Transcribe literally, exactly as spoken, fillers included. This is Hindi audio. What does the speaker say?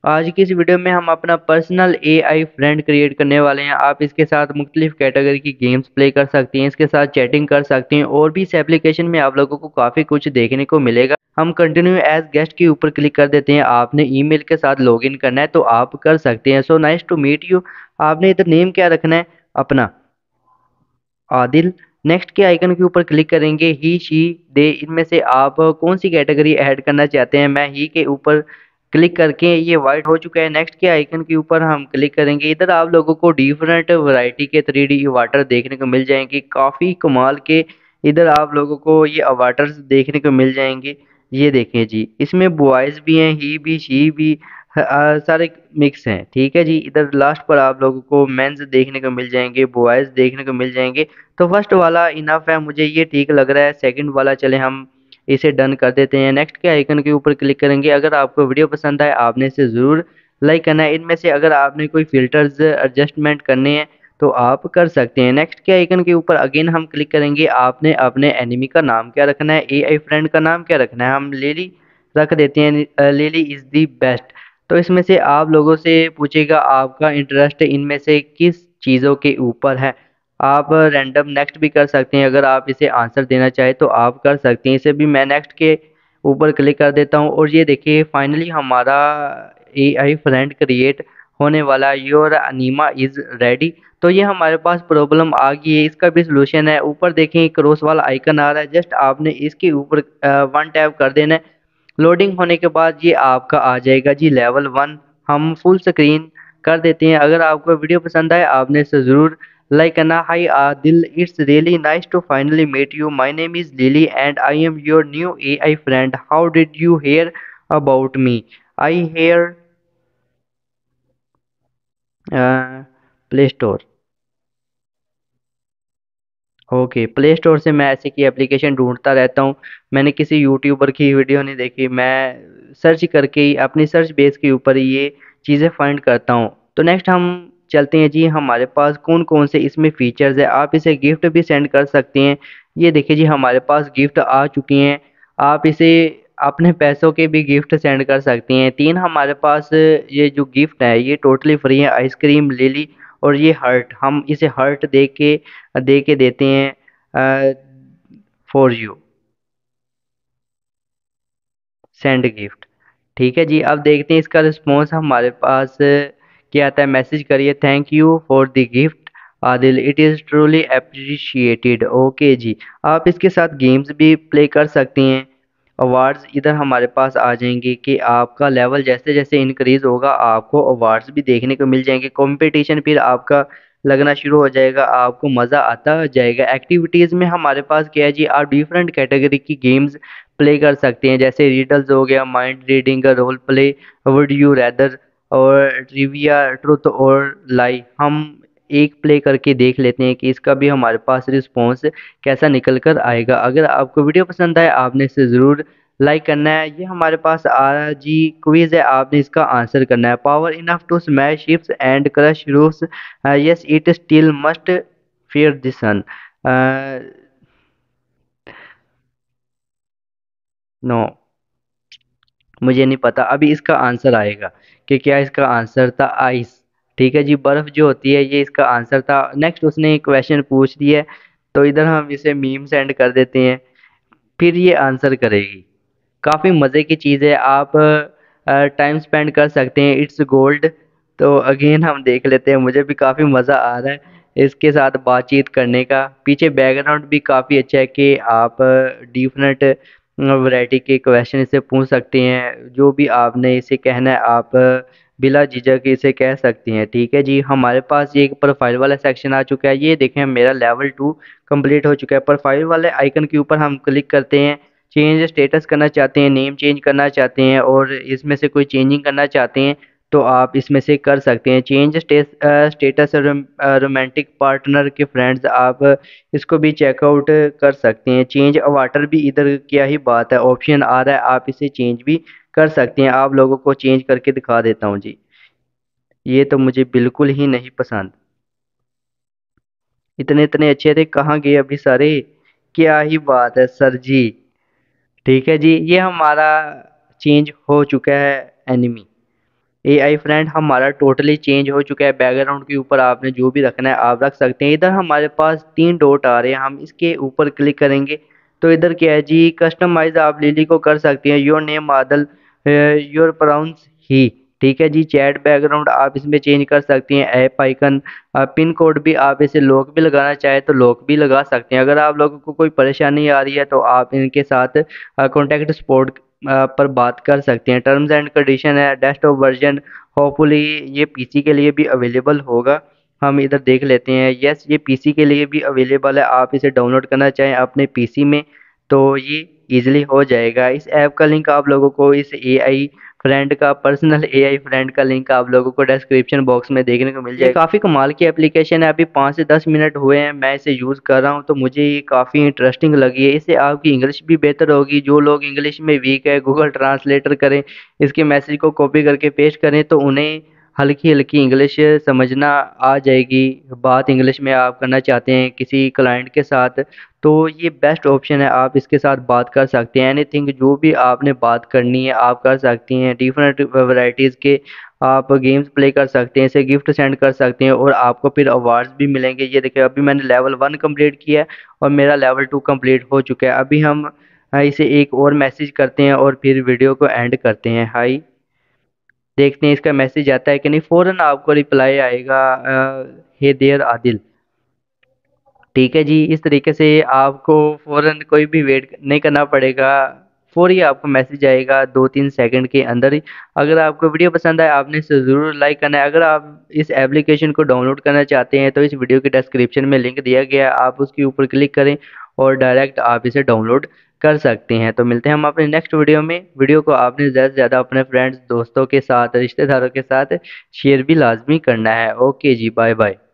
आज की इस वीडियो में हम अपना पर्सनल एआई फ्रेंड क्रिएट करने वाले हैं। आप इसके साथ मुख्तलिफ कैटेगरी की गेम्स प्ले कर सकती हैं, इसके साथ चैटिंग कर सकती हैं और भी इस एप्लीकेशन में आप लोगों को काफ़ी कुछ देखने को मिलेगा। हम कंटिन्यू एज गेस्ट के ऊपर क्लिक कर देते हैं। आपने ईमेल के साथ लॉगिन करना है तो आप कर सकते हैं। So nice to meet you. आपने इधर नेम क्या रखना है अपना? आदिल। नेक्स्ट के आइकन के ऊपर क्लिक करेंगे। ही शी दे इनमें से आप कौन सी कैटेगरी ऐड करना चाहते हैं? मैं ही के ऊपर क्लिक करके ये वाइट हो चुका है। नेक्स्ट के आइकन के ऊपर हम क्लिक करेंगे। इधर आप लोगों को डिफरेंट वैरायटी के थ्री डी वाटर देखने को मिल जाएंगे, काफ़ी कमाल के। इधर आप लोगों को ये वाटर्स देखने को मिल जाएंगे। ये देखें जी, इसमें बॉयज़ भी हैं, ही भी, शी भी, अ, सारे मिक्स हैं। ठीक है जी, इधर लास्ट पर आप लोगों को मेंस देखने को मिल जाएंगे, बॉयज़ देखने को मिल जाएंगे। तो फर्स्ट वाला इनफ है, मुझे ये ठीक लग रहा है। सेकंड वाला चले हम इसे डन कर देते हैं। नेक्स्ट के आइकन के ऊपर क्लिक करेंगे। अगर आपको वीडियो पसंद आए आपने इसे ज़रूर लाइक करना है। इनमें से अगर आपने कोई फ़िल्टर्स एडजस्टमेंट करने हैं तो आप कर सकते हैं। नेक्स्ट के आइकन के ऊपर अगेन हम क्लिक करेंगे। आपने अपने एनिमी का नाम क्या रखना है? एआई फ्रेंड का नाम क्या रखना है? हम लेली रख देते हैं। लेली इज़ दी बेस्ट। तो इसमें से आप लोगों से पूछेगा आपका इंटरेस्ट इनमें से किस चीज़ों के ऊपर है। आप रैंडम नेक्स्ट भी कर सकते हैं। अगर आप इसे आंसर देना चाहें तो आप कर सकते हैं। इसे भी मैं नेक्स्ट के ऊपर क्लिक कर देता हूँ और ये देखिए फाइनली हमारा एआई फ्रेंड क्रिएट होने वाला। Your anima is ready. तो ये हमारे पास प्रॉब्लम आ गई है, इसका भी सलूशन है। ऊपर देखें क्रॉस वाला आइकन आ रहा है, जस्ट आपने इसके ऊपर वन टैप कर देना है। लोडिंग होने के बाद ये आपका आ जाएगा जी लेवल वन। हम फुल स्क्रीन कर देते हैं। अगर आपको वीडियो पसंद आए आपने इसे ज़रूर लाइक करना। Hi Adil, it's really nice to finally meet you. My name is Lily and I am your new AI friend. How did you hear about me? I hear play store. Okay, play store से मैं ऐसे की एप्लीकेशन ढूंढता रहता हूँ। मैंने किसी यूट्यूबर की वीडियो नहीं देखी, मैं सर्च करके ही अपनी सर्च बेस के ऊपर ही ये चीज़ें फाइंड करता हूँ। तो नेक्स्ट हम चलते हैं जी, हमारे पास कौन कौन से इसमें फीचर्स है। आप इसे गिफ्ट भी सेंड कर सकते हैं। ये देखिए जी, हमारे पास गिफ्ट आ चुकी हैं। आप इसे अपने पैसों के भी गिफ्ट सेंड कर सकती हैं। तीन हमारे पास ये जो गिफ्ट है ये टोटली फ्री है। आइसक्रीम लिली और ये हर्ट, हम इसे हर्ट दे के दे के देते हैं फॉर यू सेंड गिफ्ट। ठीक है जी, अब देखते हैं इसका रिस्पॉन्स हमारे पास अ, क्या आता है। मैसेज करिए, thank you for the gift Adil, it is truly appreciated. Okay जी, आप इसके साथ गेम्स भी प्ले कर सकती हैं। अवार्ड्स इधर हमारे पास आ जाएंगे कि आपका लेवल जैसे जैसे इंक्रीज होगा आपको अवार्ड्स भी देखने को मिल जाएंगे। कंपटीशन फिर आपका लगना शुरू हो जाएगा, आपको मज़ा आता जाएगा। एक्टिविटीज़ में हमारे पास क्या है जी, आप डिफरेंट कैटेगरी की गेम्स प्ले कर सकते हैं, जैसे रिडल्स हो गया, mind reading, role play, would you rather और ट्रिविया, ट्रुथ और लाई। हम एक प्ले करके देख लेते हैं कि इसका भी हमारे पास रिस्पॉन्स कैसा निकल कर आएगा। अगर आपको वीडियो पसंद आए आपने इसे ज़रूर लाइक करना है। ये हमारे पास आ जी क्विज है, आपने इसका आंसर करना है। Power enough to smash ships and crush roofs, yes it still must fear the sun. No, मुझे नहीं पता। अभी इसका आंसर आएगा कि क्या इसका आंसर था आइस। ठीक है जी, बर्फ़ जो होती है ये इसका आंसर था। नेक्स्ट उसने एक क्वेश्चन पूछ दिया है तो इधर हम इसे मीम सेंड कर देते हैं, फिर ये आंसर करेगी। काफ़ी मज़े की चीज़ है, आप टाइम स्पेंड कर सकते हैं। It's gold. तो अगेन हम देख लेते हैं, मुझे भी काफ़ी मज़ा आ रहा है इसके साथ बातचीत करने का। पीछे बैकग्राउंड भी काफ़ी अच्छा है कि आप डिफरेंट वैरायटी के क्वेश्चन इसे पूछ सकते हैं। जो भी आपने इसे कहना है आप अ, बिला झिझक इसे कह सकती हैं। ठीक है जी, हमारे पास ये एक प्रोफाइल वाला सेक्शन आ चुका है। ये देखें मेरा लेवल टू कंप्लीट हो चुका है। प्रोफाइल वाले आइकन के ऊपर हम क्लिक करते हैं। चेंज स्टेटस करना चाहते हैं, नेम चेंज करना चाहते हैं और इसमें से कोई चेंजिंग करना चाहते हैं तो आप इसमें से कर सकते हैं। चेंज स्टेटस रोमांटिक पार्टनर के फ्रेंड्स, आप इसको भी चेकआउट कर सकते हैं। चेंज वाटर भी इधर क्या ही बात है, ऑप्शन आ रहा है, आप इसे चेंज भी कर सकते हैं। आप लोगों को चेंज करके दिखा देता हूँ जी। ये तो मुझे बिल्कुल ही नहीं पसंद। इतने इतने अच्छे थे, कहाँ गए अभी सारे? क्या ही बात है सर जी। ठीक है जी, ये हमारा चेंज हो चुका है एनिमी। एआई फ्रेंड हमारा टोटली चेंज हो चुका है। बैकग्राउंड के ऊपर आपने जो भी रखना है आप रख सकते हैं। इधर हमारे पास तीन डॉट आ रहे हैं, हम इसके ऊपर क्लिक करेंगे तो इधर क्या है जी, कस्टमाइज आप लिली को कर सकते हैं। Your name Adal, your pronouns he. ठीक है जी। चैट बैकग्राउंड आप इसमें चेंज कर सकते हैं। ऐप आइकन, पिन कोड भी आप इसे लॉक भी लगाना चाहे तो लॉक भी लगा सकते हैं। अगर आप लोगों को कोई परेशानी आ रही है तो आप इनके साथ कॉन्टैक्ट सपोर्ट पर बात कर सकते हैं। टर्म्स एंड कंडीशन है, डेस्कटॉप वर्जन होपफुली ये पीसी के लिए भी अवेलेबल होगा। हम इधर देख लेते हैं। यस, ये पीसी के लिए भी अवेलेबल है। आप इसे डाउनलोड करना चाहें अपने पीसी में तो ये इजीली हो जाएगा। इस ऐप का लिंक आप लोगों को, इस एआई फ्रेंड का, पर्सनल एआई फ्रेंड का लिंक आप लोगों को डिस्क्रिप्शन बॉक्स में देखने को मिल जाएगा। ये काफ़ी कमाल की एप्लीकेशन है। अभी पाँच से दस मिनट हुए हैं मैं इसे यूज़ कर रहा हूँ तो मुझे ये काफ़ी इंटरेस्टिंग लगी है। इससे आपकी इंग्लिश भी बेहतर होगी। जो लोग इंग्लिश में वीक है, गूगल ट्रांसलेटर करें, इसके मैसेज को कॉपी करके पेस्ट करें तो उन्हें हल्की हल्की इंग्लिश समझना आ जाएगी। बात इंग्लिश में आप करना चाहते हैं किसी क्लाइंट के साथ तो ये बेस्ट ऑप्शन है। आप इसके साथ बात कर सकते हैं। एनीथिंग जो भी आपने बात करनी है आप कर सकती हैं। डिफरेंट वैरायटीज़ के आप गेम्स प्ले कर सकते हैं, इसे गिफ्ट सेंड कर सकते हैं और आपको फिर अवार्ड्स भी मिलेंगे। ये देखिए अभी मैंने लेवल वन कंप्लीट किया है और मेरा लेवल टू कंप्लीट हो चुका है। अभी हम अ, इसे एक और मैसेज करते हैं और फिर वीडियो को एंड करते हैं। हाय, देखते हैं इसका मैसेज आता है कि नहीं। फ़ौरन आपको रिप्लाई आएगा, हे देयर आदिल। ठीक है जी। इस तरीके से आपको फ़ौरन कोई भी वेट नहीं करना पड़ेगा। फ़ौरी आपको मैसेज आएगा दो तीन सेकंड के अंदर ही। अगर आपको वीडियो पसंद आए आपने इसे ज़रूर लाइक करना है। अगर आप इस एप्लीकेशन को डाउनलोड करना चाहते हैं तो इस वीडियो के डिस्क्रिप्शन में लिंक दिया गया है, आप उसके ऊपर क्लिक करें और डायरेक्ट आप इसे डाउनलोड कर सकते हैं। तो मिलते हैं हम अपने नेक्स्ट वीडियो में। वीडियो को आपने ज़्यादा से ज़्यादा अपने फ्रेंड्स, दोस्तों के साथ, रिश्तेदारों के साथ शेयर भी लाजमी करना है। ओके जी, बाय बाय।